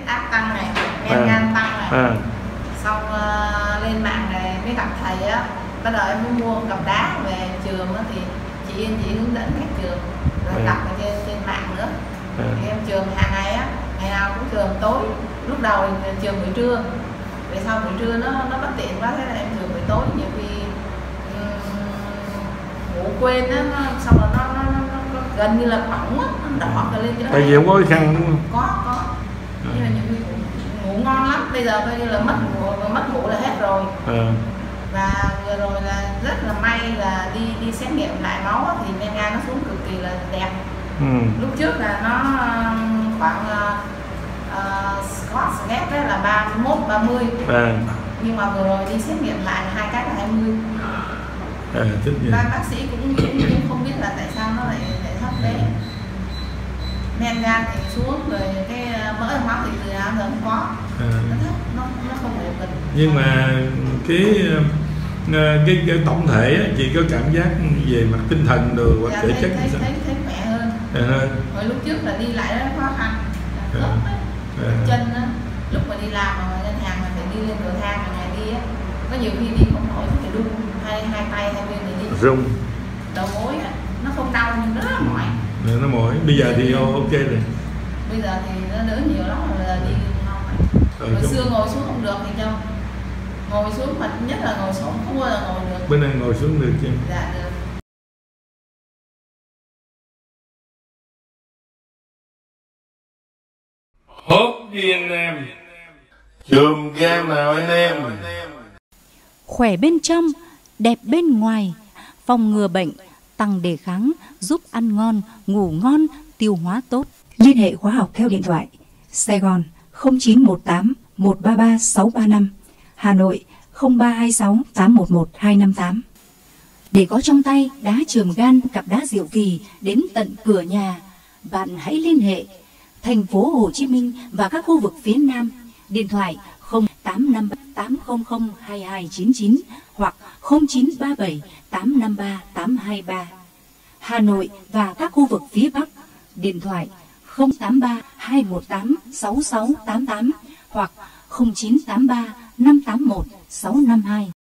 áp tăng này, men gan tăng này. Xong lên mạng này mới gặp thầy á, bắt đầu em mới mua cặp đá về trường á, thì chị Yên chị hướng dẫn cách trường, rồi đọc ở trên mạng nữa. Thì em trường hàng ngày á, ngày nào cũng trường tối, lúc đầu thì trường buổi trưa, về sau buổi trưa nó bất tiện quá, thế là em trường buổi tối, nhiều khi ngủ quên á, xong rồi nó gần như là bỏng á, nó đỏ cả lên chỗ này. Tại vì không có cái khăn đúng không? Có. Nhưng mà nhiều khi ngủ ngon lắm, bây giờ coi như là mất ngủ là hết rồi. Và vừa rồi là rất là may là đi xét nghiệm lại máu thì men gan nó xuống cực kỳ là đẹp. Lúc trước là nó khoảng Scott ghép là 31, 30. Nhưng mà vừa rồi đi xét nghiệm lại hai cái là 20. Bác sĩ cũng không biết là tại sao nó lại thấp thế. Men gan thì xuống rồi cái mỡ trong máu thì từ nào giờ không có. Nó thấp, nó không ổn định. Nhưng mà cái tổng thể á, chị có cảm giác về mặt tinh thần đồ hoặc thể chất thấy khỏe hơn. Hồi lúc trước là đi lại rất khó khăn, chân á, lúc mà đi làm ở ngân hàng mà phải đi lên cầu thang mà ngày đi á, có nhiều khi đi không nổi phải đu hai tay hai bên để đi. Rung. Đầu gối á, nó không đau nhưng nó rất mỏi. Nó mỏi. Bây giờ thì ok rồi. Bây giờ thì nó đỡ nhiều lắm rồi, là đi ngon. Hồi xưa ngồi xuống không được thì đâu. Ngồi xuống mà nhất là ngồi xuống không bao giờ ngồi được. Bên này ngồi xuống được chứ? Dạ được. Hốt đi anh em. Chùm gan nào anh em. Khỏe bên trong, đẹp bên ngoài, phòng ngừa bệnh, tăng đề kháng, giúp ăn ngon, ngủ ngon, tiêu hóa tốt. Liên hệ khóa học theo điện thoại Sài Gòn 0918 133 635, Hà Nội 0326 811 258. Để có trong tay đá chườm gan, cặp đá diệu kỳ đến tận cửa nhà, bạn hãy liên hệ thành phố Hồ Chí Minh và các khu vực phía Nam, điện thoại 0853 800 2299 hoặc 0937 853 823. Hà Nội và các khu vực phía Bắc, điện thoại 083 218 6688 hoặc 0983 581 652.